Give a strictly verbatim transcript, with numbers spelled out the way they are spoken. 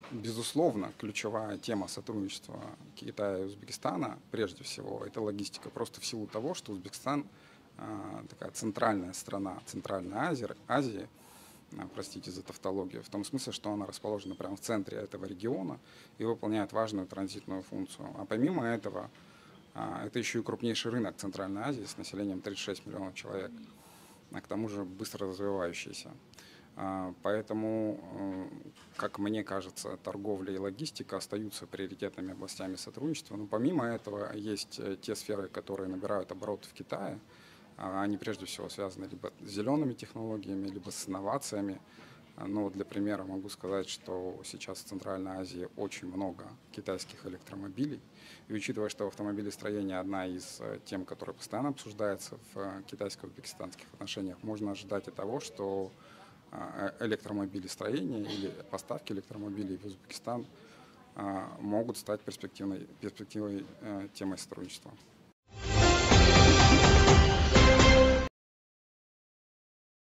Безусловно, ключевая тема сотрудничества Китая и Узбекистана, прежде всего, это логистика. Просто в силу того, что Узбекистан а, такая центральная страна Центральной Азии, Азии, а, простите за тавтологию, в том смысле, что она расположена прямо в центре этого региона и выполняет важную транзитную функцию. А помимо этого, а, это еще и крупнейший рынок Центральной Азии с населением тридцать шесть миллионов человек, а к тому же быстро развивающийся. А, Поэтому, э, как мне кажется, торговля и логистика остаются приоритетными областями сотрудничества. Но помимо этого есть э, те сферы, которые набирают обороты в Китае. А, Они прежде всего связаны либо с зелеными технологиями, либо с инновациями. А, Ну, вот для примера могу сказать, что сейчас в Центральной Азии очень много китайских электромобилей. И учитывая, что автомобилестроение одна из э, тем, которая постоянно обсуждается в э, китайско-узбекистанских отношениях, можно ожидать и того, что а, э, электромобилестроение или поставки электромобилей в Узбекистан а, могут стать перспективной, перспективой э, темой сотрудничества.